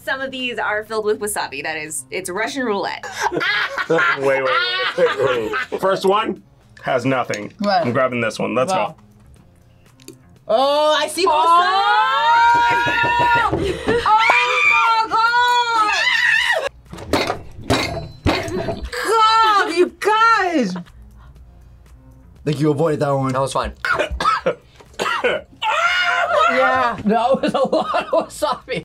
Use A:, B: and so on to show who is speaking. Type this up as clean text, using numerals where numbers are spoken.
A: some of these are filled with wasabi. It's Russian roulette.
B: Wait. First one has nothing.
C: Right.
B: I'm grabbing this one. Let's go.
C: Oh, I see God, you guys! I think you avoided that one.
D: That was fine.
C: Yeah, that was a lot of wasabi.